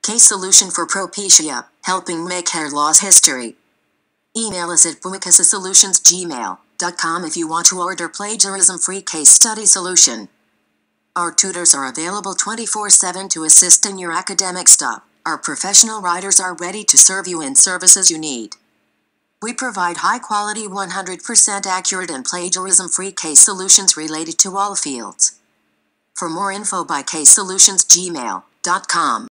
Case solution for Propecia, helping make hair loss history. Email us at bumicasasolutions@gmail.com if you want to order plagiarism-free case study solution. Our tutors are available 24/7 to assist in your academic stuff. Our professional writers are ready to serve you in services you need. We provide high-quality, 100% accurate and plagiarism-free case solutions related to all fields. For more info, by casesolutions@gmail.com.